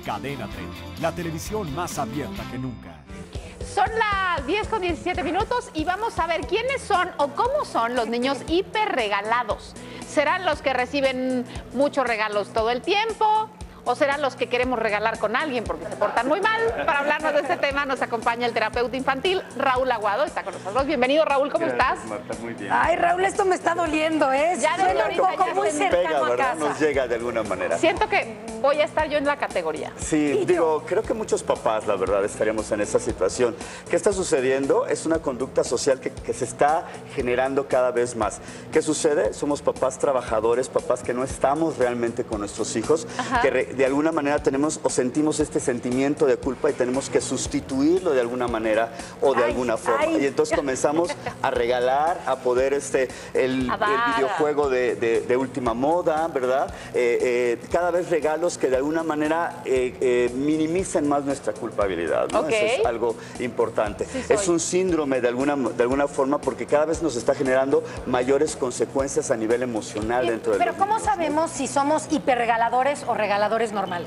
Cadena 30, la televisión más abierta que nunca. Son las 10:17 y vamos a ver quiénes son o cómo son los niños hiperregalados. ¿Serán los que reciben muchos regalos todo el tiempo? ¿O serán los que queremos regalar con alguien porque se portan muy mal? Para hablarnos de este tema nos acompaña el terapeuta infantil Raúl Aguado, está con nosotros. Bienvenido, Raúl, ¿cómo estás? Marta, muy bien. Ay, Raúl, esto me está doliendo, ¿eh? Ya Suena desde un ahorita poco ya muy se cercano Pega, a ¿verdad? casa. Nos llega de alguna manera. Siento que voy a estar yo en la categoría. Sí, digo, creo que muchos papás, la verdad, estaríamos en esa situación. ¿Qué está sucediendo? Es una conducta social que se está generando cada vez más. ¿Qué sucede? Somos papás trabajadores, papás que no estamos realmente con nuestros hijos, que de alguna manera tenemos o sentimos este sentimiento de culpa y tenemos que sustituirlo de alguna manera o de alguna forma. Y entonces comenzamos a regalar, a poder el videojuego de última moda, ¿verdad? Cada vez regalos que de alguna manera minimicen más nuestra culpabilidad, ¿no? Okay. Eso es algo importante. Sí, es un síndrome de alguna forma porque cada vez nos está generando mayores consecuencias a nivel emocional dentro de Pero los ¿cómo niños, sabemos si somos hiperregaladores o regaladores normales?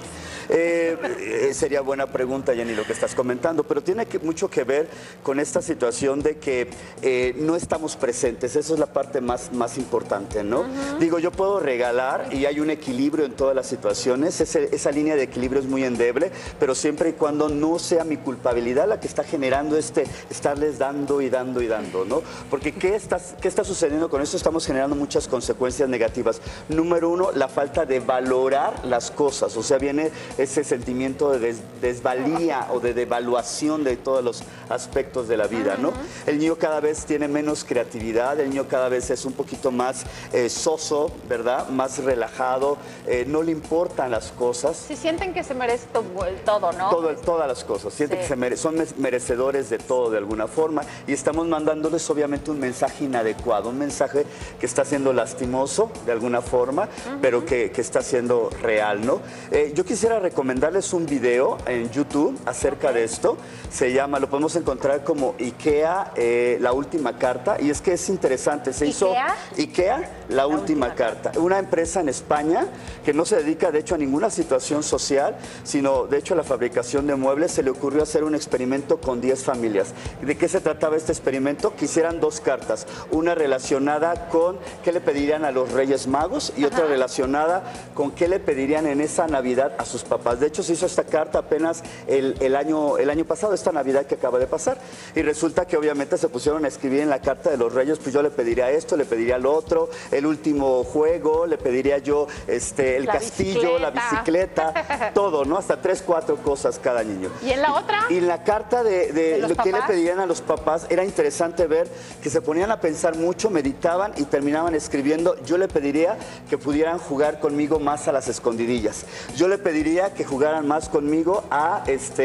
Sería buena pregunta, Jenny, lo que estás comentando, pero tiene mucho que ver con esta situación de que no estamos presentes. Eso es la parte más importante, ¿no? Digo, yo puedo regalar y hay un equilibrio en todas las situaciones. Esa línea de equilibrio es muy endeble, pero siempre y cuando no sea mi culpabilidad la que está generando estarles dando y dando y dando, ¿no? Porque ¿qué está sucediendo con esto? Estamos generando muchas consecuencias negativas. Número uno, la falta de valorar las cosas. O sea, viene ese sentimiento de desvalía o de devaluación de todos los aspectos de la vida, ¿no? El niño cada vez tiene menos creatividad, el niño cada vez es un poquito más soso, ¿verdad? Más relajado, no le importan las cosas. Si sienten que se merece todo, ¿no? Todas las cosas, sienten que son merecedores de todo de alguna forma y estamos mandándoles obviamente un mensaje inadecuado, un mensaje que está siendo lastimoso de alguna forma, pero que está siendo real, ¿no? Yo quisiera recomendarles un video en YouTube acerca de esto. Se llama, lo podemos encontrar como IKEA, la última carta. Y es que es interesante. Se hizo IKEA, la última carta. Una empresa en España que no se dedica, de hecho, a ninguna situación social, sino, de hecho, a la fabricación de muebles. Se le ocurrió hacer un experimento con 10 familias. ¿De qué se trataba este experimento? Que hicieran 2 cartas. Una relacionada con qué le pedirían a los Reyes Magos y otra relacionada con qué le pedirían en esa Navidad a sus papás. De hecho, se hizo esta carta apenas el año pasado, esta Navidad que acaba de pasar. Y resulta que obviamente se pusieron a escribir en la carta de los Reyes, pues yo le pediría esto, le pediría lo otro, el último juego, le pediría yo el castillo, la bicicleta, todo, ¿no? Hasta 3, 4 cosas cada niño. ¿Y en la otra? Y en la carta de lo que le pedirían a los papás, era interesante ver que se ponían a pensar mucho, meditaban y terminaban escribiendo, yo le pediría que pudieran jugar conmigo más a las escondidillas. Yo le pediría que jugaran más conmigo a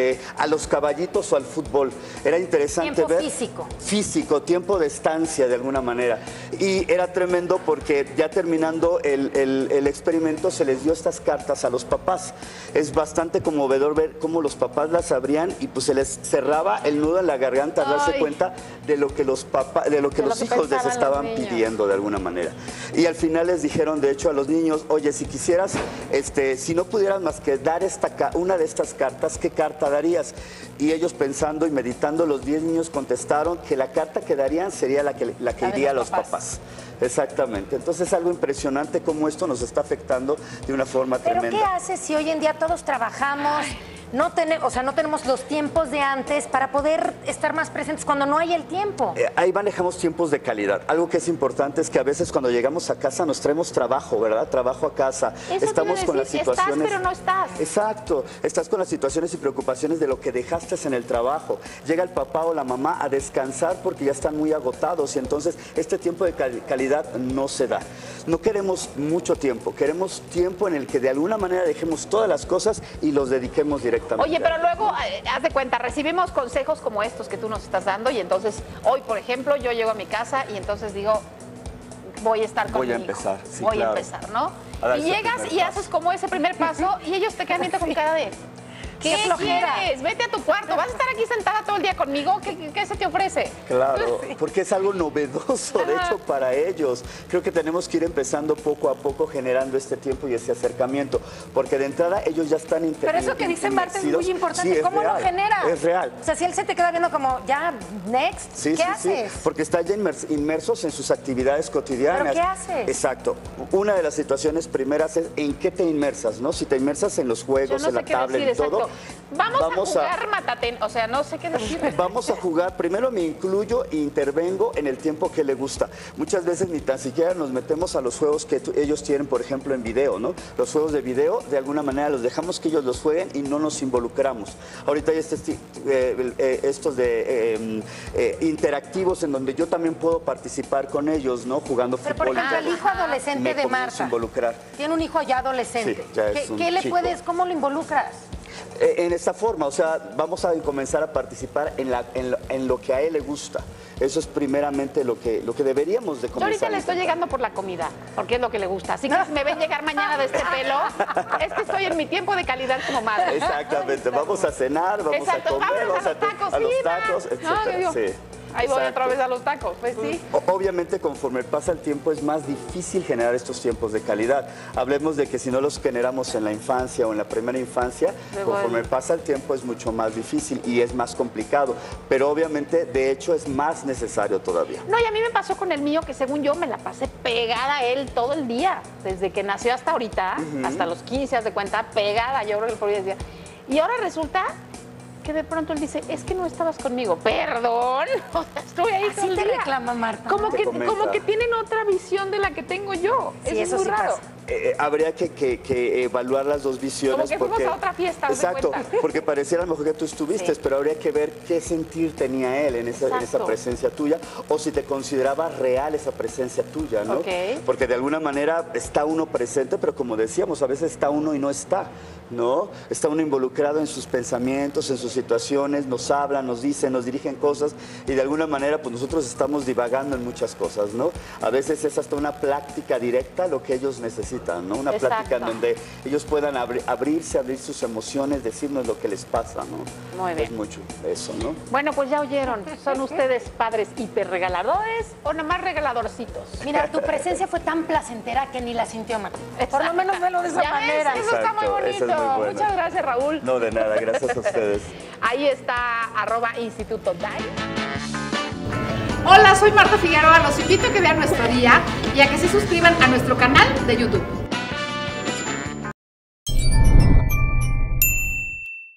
los caballitos o al fútbol. Era interesante ver. Físico, tiempo de estancia de alguna manera. Y era tremendo porque ya terminando el experimento se les dio estas cartas a los papás. Es bastante conmovedor ver cómo los papás las abrían y pues se les cerraba el nudo en la garganta al darse cuenta de lo que los hijos les estaban pidiendo de alguna manera. Y al final les dijeron, de hecho, a los niños, oye, si quisieras, si no pudieras más que dar una de estas cartas, ¿qué carta darías? Y ellos pensando y meditando, los 10 niños contestaron que la carta que darían sería la que iría a los papás. Exactamente. Entonces es algo impresionante cómo esto nos está afectando de una forma tremenda. ¿Pero qué hace si hoy en día todos trabajamos? No tenemos los tiempos de antes para poder estar más presentes cuando no hay el tiempo. Ahí manejamos tiempos de calidad. Algo que es importante es que a veces cuando llegamos a casa nos traemos trabajo, ¿verdad? Trabajo a casa. Eso estamos con las situaciones. Estás, pero no estás. Exacto. Estás con las situaciones y preocupaciones de lo que dejaste en el trabajo. Llega el papá o la mamá a descansar porque ya están muy agotados y entonces este tiempo de calidad no se da. No queremos mucho tiempo, queremos tiempo en el que de alguna manera dejemos todas las cosas y los dediquemos directamente. Oye, pero luego, haz de cuenta, recibimos consejos como estos que tú nos estás dando y entonces hoy, por ejemplo, yo llego a mi casa y entonces digo, voy a estar con mi hijo. Voy a empezar, sí, voy a empezar, ¿no? Y llegas y haces como ese primer paso y ellos te quedan viendo con cara de... ¿Qué flojera. quieres? Vete a tu cuarto. ¿Vas a estar aquí sentada todo el día conmigo? ¿Qué se te ofrece? Claro, porque es algo novedoso, de hecho, para ellos. Creo que tenemos que ir empezando poco a poco generando este tiempo y ese acercamiento, porque de entrada ellos ya están Pero eso que dice Marta es muy importante. Sí, ¿Cómo lo generas? Es real. O sea, si él se te queda viendo como, ya, next, ¿qué haces? Porque están ya inmersos en sus actividades cotidianas. ¿Pero qué haces? Exacto. Una de las situaciones primeras es en qué te inmersas, ¿no? Si te inmersas en los juegos, en la tablet y todo. Vamos a jugar Matatén, o sea, no sé qué decir. Vamos a jugar, primero me incluyo e intervengo en el tiempo que le gusta. Muchas veces ni tan siquiera nos metemos a los juegos que ellos tienen, por ejemplo, en video, ¿no? Los juegos de video, de alguna manera los dejamos que ellos los jueguen y no nos involucramos. Ahorita hay estos de interactivos en donde yo también puedo participar con ellos, ¿no? Jugando Pero, fútbol. por ejemplo, el hijo adolescente me de comienzo Marta. a involucrar. Tiene un hijo ya adolescente. Sí, ya es un ¿Qué le chico. puedes, cómo lo involucras? En esta forma, o sea, vamos a comenzar a participar en lo que a él le gusta. Eso es primeramente lo que deberíamos de Yo comenzar. ahorita le estoy llegando por la comida, porque es lo que le gusta. Así que si me ven llegar mañana de este pelo, es que estoy en mi tiempo de calidad como madre. Exactamente, vamos a cenar, vamos a comer, vámonos a los tacos, a los sí, tacos, no, etcétera. digo, Sí. ahí voy Exacto. otra vez a los tacos, pues sí. Obviamente, conforme pasa el tiempo, es más difícil generar estos tiempos de calidad. Hablemos de que si no los generamos en la infancia o en la primera infancia, conforme pasa el tiempo es mucho más difícil y es más complicado. Pero obviamente, de hecho, es más necesario todavía. No, y a mí me pasó con el mío que según yo me la pasé pegada a él todo el día. Desde que nació hasta ahorita, hasta los 15, haz de cuenta, pegada, yo creo que por día decía. Y ahora resulta que de pronto él dice, es que no estabas conmigo. Perdón, o sea, estuve ahí todo Así el te día. reclama Marta. Como que comenta. tienen otra visión de la que tengo yo. Sí, es eso muy sí raro. pasa. Habría que evaluar las dos visiones. Como que fuimos porque, a otra fiesta, haz de exacto, cuenta. porque pareciera a lo mejor que tú estuviste, pero habría que ver qué sentir tenía él en esa presencia tuya, o si te consideraba real esa presencia tuya, ¿no? Ok. Porque de alguna manera está uno presente, pero como decíamos, a veces está uno y no está, ¿no? Está uno involucrado en sus pensamientos, en sus situaciones, nos hablan, nos dicen, nos dirigen cosas, y de alguna manera pues nosotros estamos divagando en muchas cosas, ¿no? A veces es hasta una plática directa lo que ellos necesitan, ¿no? Una plática en donde ellos puedan abrir sus emociones, decirnos lo que les pasa, ¿no? Muy bien. Es mucho eso, ¿no? Bueno, pues ya oyeron. ¿Son ustedes padres hiperregaladores o nomás regaladorcitos? Mira, tu presencia fue tan placentera que ni la sintió Marta. Por lo menos velo de esa ¿Ya ves? manera. Eso está muy Exacto, bonito. eso es muy bueno. Muchas gracias, Raúl. No, de nada, gracias a ustedes. Ahí está, @Instituto Dai. Hola, soy Marta Figueroa. Los invito a que vean nuestro día y a que se suscriban a nuestro canal de YouTube.